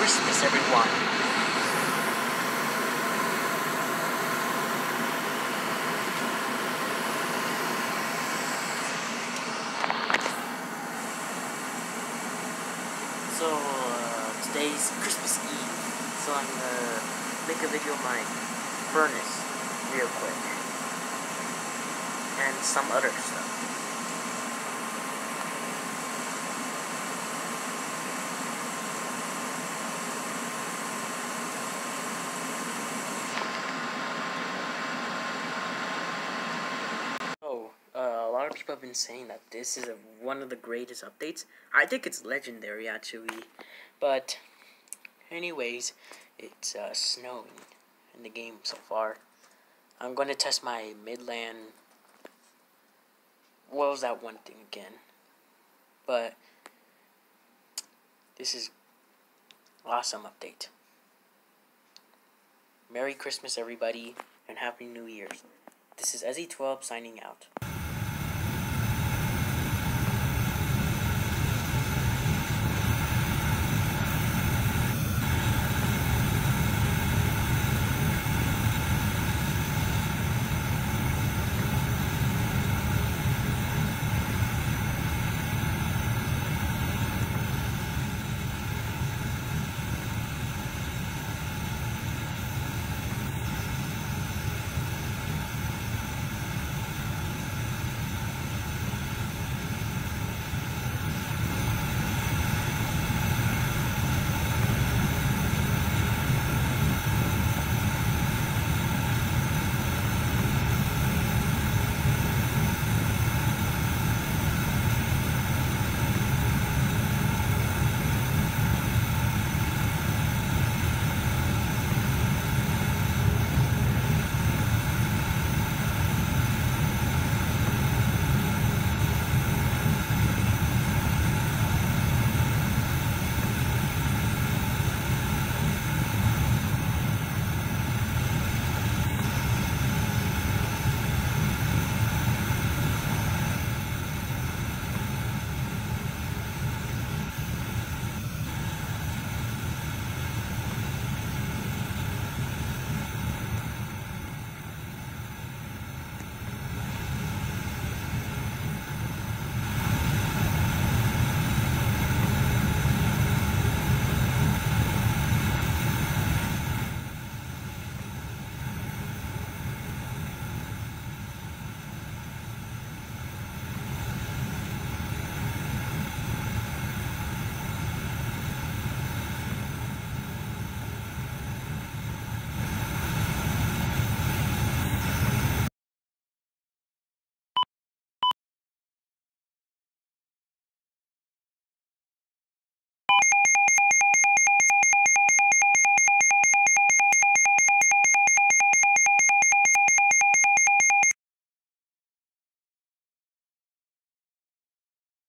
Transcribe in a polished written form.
Christmas, everyone. So, today's Christmas Eve, so I'm gonna make a video of my furnace real quick, and some other stuff. A lot of people have been saying that this is one of the greatest updates. I think it's legendary, actually. But, anyways, it's snowing in the game so far. I'm going to test my Midland. What was that one thing again? But, this is awesome update. Merry Christmas, everybody, and Happy New Year's. This is Ezzie12 signing out.